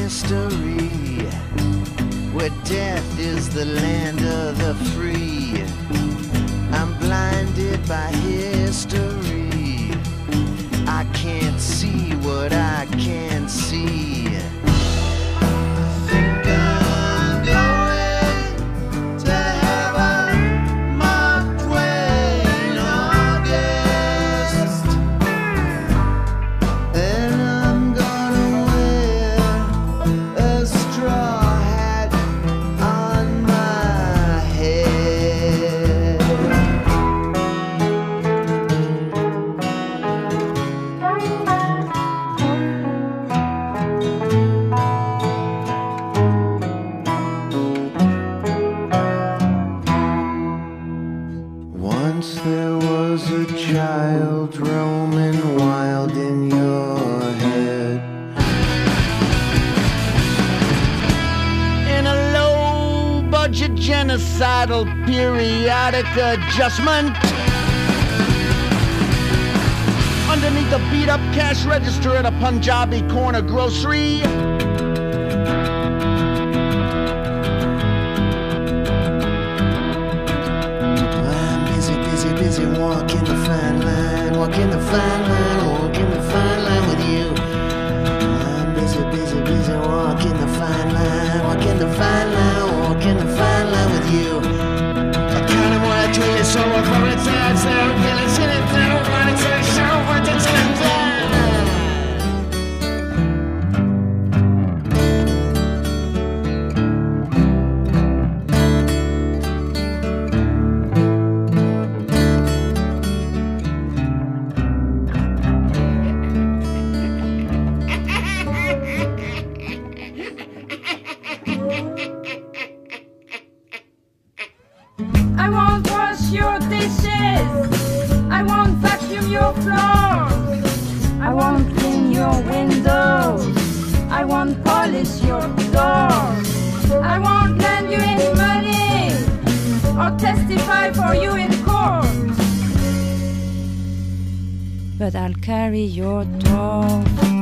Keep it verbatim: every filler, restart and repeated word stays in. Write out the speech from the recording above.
mystery, where death is the land of the free. I'm blinded by history. I can't see what I can't see. Once there was a child roaming wild in your head. In a low-budget genocidal periodic adjustment, underneath the beat-up cash register at a Punjabi corner grocery, busy walking the fine line, walking the fine line, walking the fine line with you. I'm busy, busy, busy walking the fine line, walking the fine line, walking the fine line with you. I kind of want to tell you so much for it's out, so I'm feeling silly, I don't want to tell you so much, it's in the I won't wash your dishes, I won't vacuum your floors, I won't clean your windows, I won't polish your doors, I won't lend you any money or testify for you in court, but I'll carry your torch.